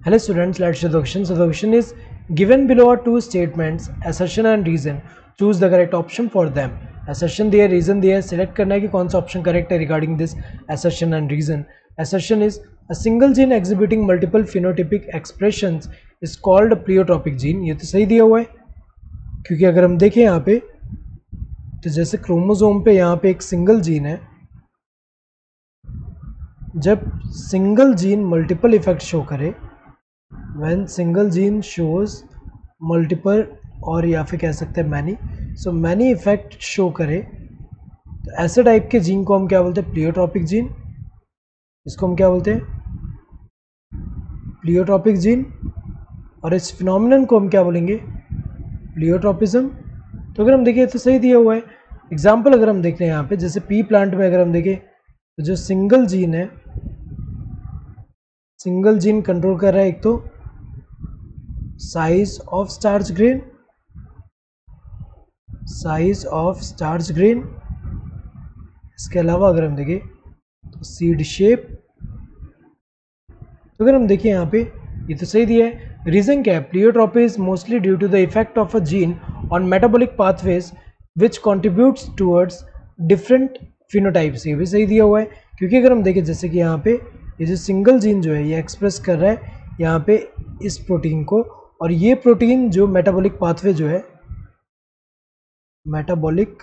Hello students, let's do the question. So the question is given below are two statements, assertion and reason. Choose the correct option for them. Assertion दिया, reason दिया, select करना है कि कौन सा option correct है regarding this assertion and reason. Assertion is a single gene exhibiting multiple phenotypic expressions is called a pleiotropic gene. ये तो सही दिया हुआ है, क्योंकि अगर हम देखें यहाँ पे तो जैसे क्रोमोसोम पे यहाँ पे एक सिंगल जीन है, जब single gene multiple effect show करे, when single gene shows multiple और या फिर कह सकते हैं many, so many effect show करे, तो ऐसे टाइप के जीन को हम क्या बोलते हैं? Pleiotropic gene. इसको हम क्या बोलते हैं? Pleiotropic gene. और इस फिनोमिनन को हम क्या बोलेंगे? प्लियोट्रॉपिज्म. तो अगर हम देखें तो सही दिया हुआ है. एग्जाम्पल अगर हम देखते हैं यहाँ पे, जैसे पी प्लांट में अगर हम देखें तो जो सिंगल जीन है, सिंगल जीन कंट्रोल कर रहा है एक तो size of starch grain, size of starch grain. इसके अलावा अगर हम देखें तो सीड शेप. तो अगर हम देखें यहाँ पे ये तो सही दिया है. रीजन क्या है? Pleiotropy is mostly due to the effect of a gene on metabolic pathways which contributes towards different phenotypes. ये भी सही दिया हुआ है, क्योंकि अगर हम देखें जैसे कि यहाँ पे ये जो सिंगल जीन जो है ये एक्सप्रेस कर रहा है यहाँ पे इस प्रोटीन को, और ये प्रोटीन जो मेटाबॉलिक पाथवे जो है, मेटाबॉलिक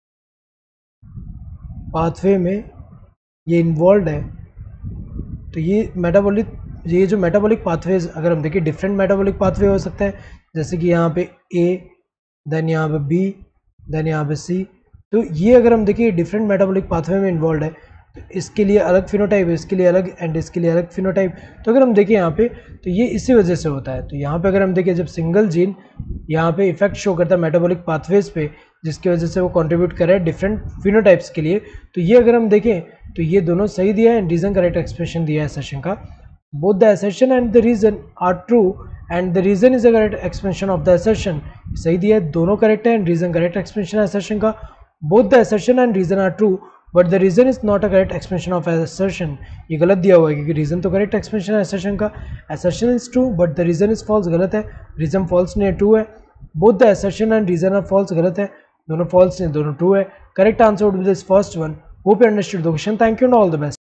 पाथवे में ये इन्वॉल्व है. तो ये जो मेटाबॉलिक पाथवेज अगर हम देखें, डिफरेंट मेटाबॉलिक पाथवे हो सकता है, जैसे कि यहाँ पे ए, देन यहाँ पे बी, देन यहाँ पे सी. तो ये अगर हम देखें डिफरेंट मेटाबॉलिक पाथवे में इन्वॉल्व है, तो इसके लिए अलग फिनोटाइप है, इसके लिए अलग, एंड इसके लिए अलग फिनोटाइप. तो अगर हम देखें यहाँ पे तो ये इसी वजह से होता है. तो यहाँ पे अगर हम देखें जब सिंगल जीन यहाँ पे इफेक्ट शो करता है मेटाबॉलिक पाथवेज पे, जिसकी वजह से वो कंट्रीब्यूट कर रहा है डिफरेंट फिनोटाइप्स के लिए, तो ये अगर हम देखें तो ये दोनों सही दिया है. रीजन करेक्ट एक्सप्रेशन दिया है असर्शन का. Both the assertion and the reason are true and the reason is the correct expression of the assertion. सही दिया है, दोनों करेक्ट है, एंड रीजन करेक्ट एक्सप्रेशन है असर्शन का. Both the assertion and reason are true but the reason is not a correct expression of assertion. ये गलत दिया हुआ है, क्योंकि रीजन तो करेक्ट एक्सप्रेशन है असर्शन का. Assertion is true but the reason is false. गलत है, रीजन फॉल्स नहीं ट्रू है. Both the assertion and reason are false. गलत है, दोनों फॉल्स नहीं दोनों ट्रू है. Correct answer would be this first one. Hope you understood the question. Thank you and all the best.